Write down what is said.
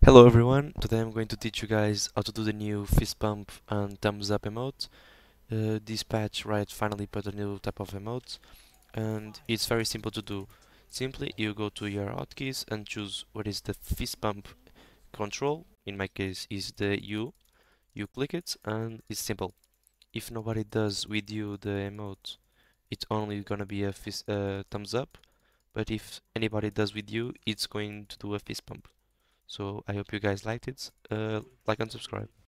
Hello everyone, today I'm going to teach you guys how to do the new fist bump and thumbs up emote. This patch finally put a new type of emote and it's very simple to do. Simply you go to your hotkeys and choose what is the fist bump control. In my case is the U. You click it and it's simple. If nobody does with you the emote, it's only gonna be a thumbs up, but if anybody does with you, it's going to do a fist bump. So I hope you guys liked it. Like and subscribe.